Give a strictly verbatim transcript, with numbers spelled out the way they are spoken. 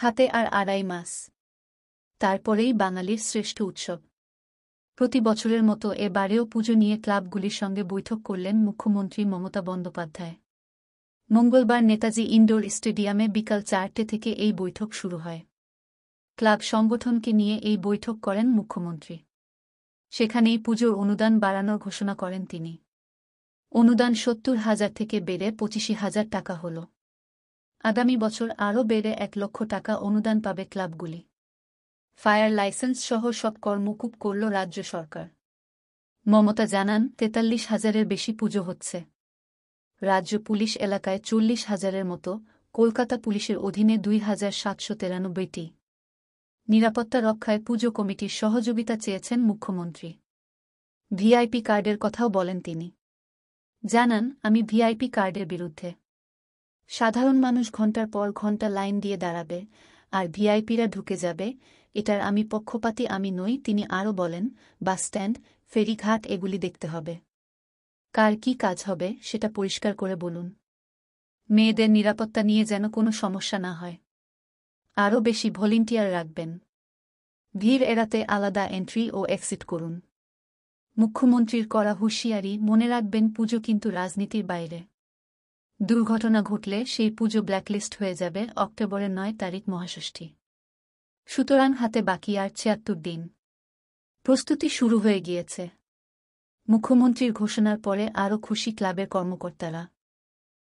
হাতে আর আড়াই মাস, তারপরেই বাঙালির শ্রেষ্ঠ উৎসব। প্রতি বছরের মতো এবারেও পুজো নিয়ে ক্লাবগুলির সঙ্গে বৈঠক করলেন মুখ্যমন্ত্রী মমতা বন্দ্যোপাধ্যায়। মঙ্গলবার নেতাজি ইনডোর স্টেডিয়ামে বিকাল চারটে থেকে এই বৈঠক শুরু হয়। ক্লাব সংগঠনকে নিয়ে এই বৈঠক করেন মুখ্যমন্ত্রী। সেখানেই পুজোর অনুদান বাড়ানোর ঘোষণা করেন তিনি। অনুদান সত্তর হাজার থেকে বেড়ে পঁচিশি হাজার টাকা হল। আগামী বছর আরও বেড়ে এক লক্ষ টাকা অনুদান পাবে ক্লাবগুলি। ফায়ার লাইসেন্স সহ সব কর মকুব করল রাজ্য সরকার। মমতা জানান, তেতাল্লিশ হাজারের বেশি পুজো হচ্ছে। রাজ্য পুলিশ এলাকায় চল্লিশ হাজারের মতো, কলকাতা পুলিশের অধীনে দুই হাজার সাতশো তিরানব্বইটি। নিরাপত্তা রক্ষায় পুজো কমিটির সহযোগিতা চেয়েছেন মুখ্যমন্ত্রী। ভিআইপি কার্ডের কথাও বলেন তিনি। জানান, আমি ভিআইপি কার্ডের বিরুদ্ধে। সাধারণ মানুষ ঘণ্টার পর ঘণ্টা লাইন দিয়ে দাঁড়াবে, আর ভিআইপিরা ঢুকে যাবে, এটার আমি পক্ষপাতী আমি নই। তিনি আরও বলেন, বাসস্ট্যান্ড, ফেরিঘাট এগুলি দেখতে হবে। কার কী কাজ হবে সেটা পরিষ্কার করে বলুন। মেয়েদের নিরাপত্তা নিয়ে যেন কোনো সমস্যা না হয়। আরও বেশি ভলেন্টিয়ার রাখবেন। ভিড় এড়াতে আলাদা এন্ট্রি ও এক্সিট করুন। মুখ্যমন্ত্রীর করা হুঁশিয়ারি, মনে রাখবেন পুজো কিন্তু রাজনীতির বাইরে। দুর্ঘটনা ঘটলে সেই পুজো ব্ল্যাকলিস্ট হয়ে যাবে অক্টোবরের নয় তারিখ মহাষষ্ঠী। সুতরাং হাতে বাকি আর ছিয়াত্তর দিন। প্রস্তুতি শুরু হয়ে গিয়েছে। মুখ্যমন্ত্রীর ঘোষণার পরে আরও খুশি ক্লাবের কর্মকর্তারা।